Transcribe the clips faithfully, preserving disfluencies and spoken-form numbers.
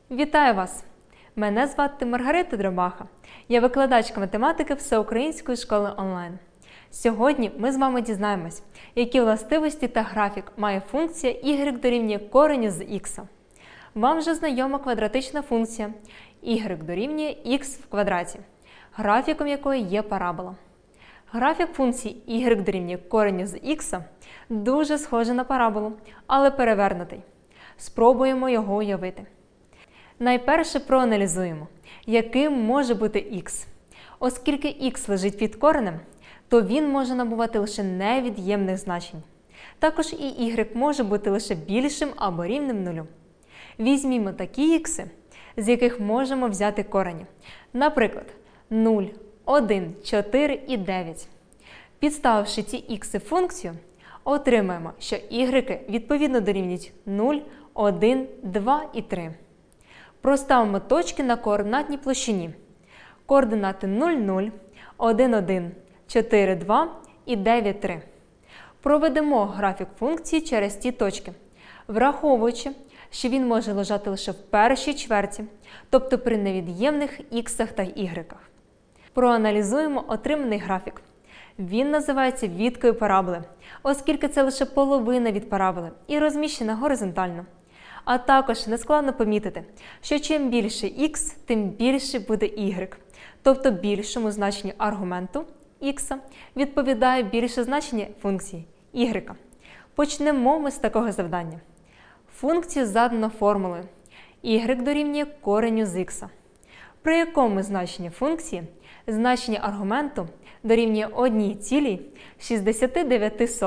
Вітаю вас! Мене звати Маргарита Дробаха. Я викладачка математики Всеукраїнської школи онлайн. Сьогодні ми з вами дізнаємось, які властивості та графік має функція y дорівнює кореню з х. Вам вже знайома квадратична функція y дорівнює х в квадраті, графіком якої є парабола. Графік функції y дорівнює кореню з х дуже схожий на параболу, але перевернутий. Спробуємо його уявити. Найперше проаналізуємо, яким може бути х. Оскільки х лежить під коренем, то він може набувати лише невід'ємних значень. Також і y може бути лише більшим або рівним нулю. Візьмімо такі х, з яких можемо взяти корені. Наприклад, нуль, один, чотири і дев'ять. Підставивши ці х в функцію, отримаємо, що y відповідно дорівнюють нуль, один, два і три. Проставимо точки на координатній площині. Координати нуль, нуль, один, один, чотири, два і дев'ять, три. Проведемо графік функції через ці точки, враховуючи, що він може лежати лише в першій чверті, тобто при невід'ємних х та y. Проаналізуємо отриманий графік. Він називається відкою параболи, оскільки це лише половина від параболи і розміщена горизонтально. А також нескладно помітити, що чим більше х, тим більше буде y. Тобто більшому значенню аргументу х відповідає більше значення функції y. Почнемо ми з такого завдання. Функцію задано формулою y дорівнює кореню з х, при якому значення функції значення аргументу дорівнює одна ціла шістдесят дев'ять.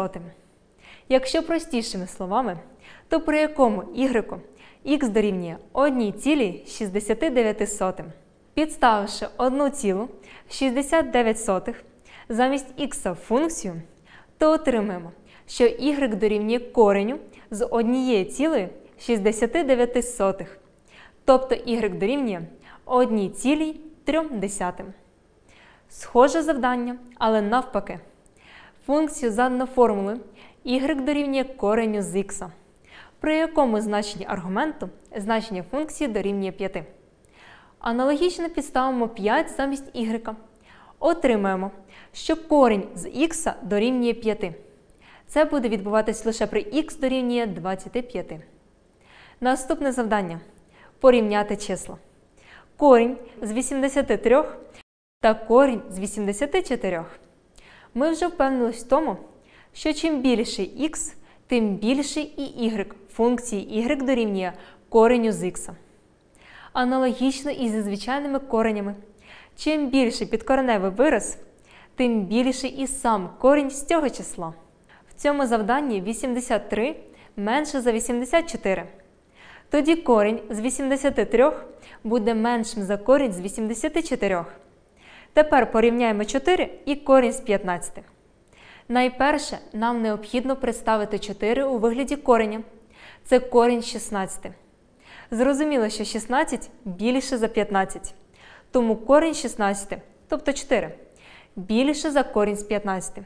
Якщо простішими словами, то при якому y х дорівнює одна ціла шістдесят дев'ять. Підставивши одну цілу шістдесят дев'ять замість х в функцію, то отримаємо, що y дорівнює кореню з однієї цілої шістдесят дев'ять. Тобто y дорівнює одна ціла три. Схоже завдання, але навпаки. Функцію задано формулою y дорівнює кореню з х, при якому значення аргументу значення функції дорівнює п'ять. Аналогічно підставимо п'ять замість y. Отримаємо, що корінь з х дорівнює п'ять. Це буде відбуватись лише при х дорівнює двадцять п'ять. Наступне завдання – порівняти числа. Корінь з вісімдесят три та корінь з вісімдесят чотири. Ми вже впевнились в тому, що чим більший х, тим більший і y функції y дорівнює кореню з х. Аналогічно і зі звичайними коренями. Чим більший підкореневий вираз, тим більший і сам корінь з цього числа. В цьому завданні вісімдесят три менше за вісімдесят чотири. Тоді корінь з вісімдесят три буде меншим за корінь з вісімдесят чотири. Тепер порівняємо чотири і корінь з п'ятнадцяти. Найперше, нам необхідно представити чотири у вигляді кореня. Це корінь з шістнадцяти. Зрозуміло, що шістнадцять більше за п'ятнадцять. Тому корінь з шістнадцяти, тобто чотири, більше за корінь з п'ятнадцяти.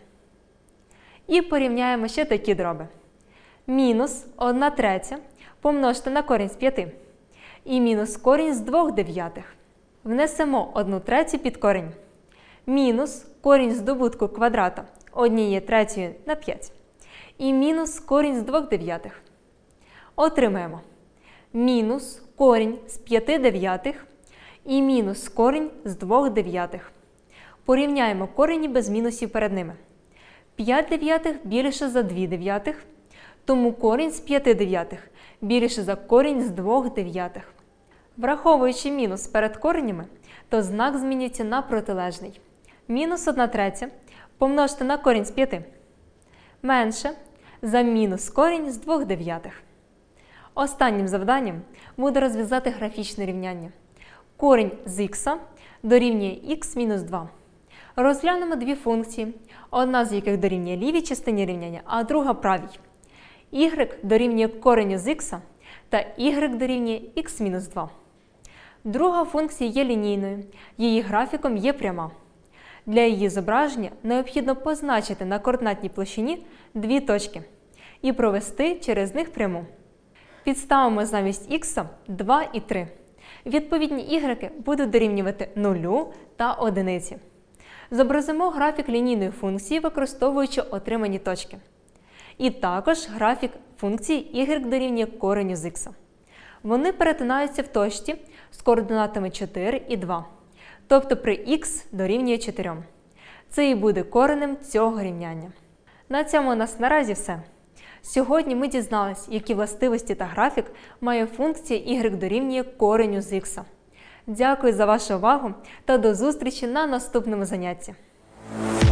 І порівняємо ще такі дроби. Мінус одна третя помножити на корінь з п'яти. І мінус корінь з двох дев'ятих. Внесемо одну третю під корінь. Мінус корінь з добутку квадрата однієї третьої на п'ять. І мінус корінь з двох дев'ятих. Отримаємо мінус корінь з п'яти дев'ятих і мінус корінь з двох дев'ятих. Порівняємо корені без мінусів перед ними. п'ять дев'ятих більше за дві дев'ятих, тому корінь з п'яти дев'ятих більше за корінь з двох дев'ятих. Враховуючи мінус перед коренями, то знак змінюється на протилежний. Мінус одна третя помножити на корінь з п'яти менше за мінус корінь з двох дев'ятих. Останнім завданням буде розв'язати графічне рівняння. Корінь з х дорівнює х мінус два. Розглянемо дві функції, одна з яких дорівнює лівій частині рівняння, а друга правій. Y дорівнює кореню з х та y дорівнює х мінус два. Друга функція є лінійною, її графіком є пряма. Для її зображення необхідно позначити на координатній площині дві точки і провести через них пряму. Підставимо замість х два і три. Відповідні ігреки будуть дорівнювати нулю та одиниці. Зобразимо графік лінійної функції, використовуючи отримані точки. І також графік функції y дорівнює кореню з х. Вони перетинаються в точці з координатами чотири і два, тобто при х дорівнює чотири. Це і буде коренем цього рівняння. На цьому у нас наразі все. Сьогодні ми дізнались, які властивості та графік має функція y дорівнює кореню з х. Дякую за вашу увагу та до зустрічі на наступному занятті.